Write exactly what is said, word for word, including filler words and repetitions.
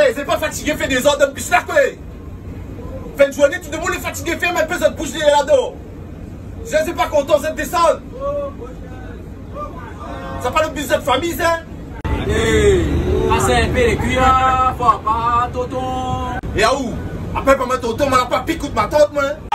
Eh, c'est pas fatigué, fait des ordres de plus là, quoi. Fin de journée, tout le monde est fatigué, fait un peu de bouche là-dedans. Je ne suis pas content, de descendre. Ça pas le business de famille, ça. Eh, passez un peu les cuillères, faut pas, tonton. Et à où? Après, pas ma tonton, on m'a pas piqué de ma tante, moi.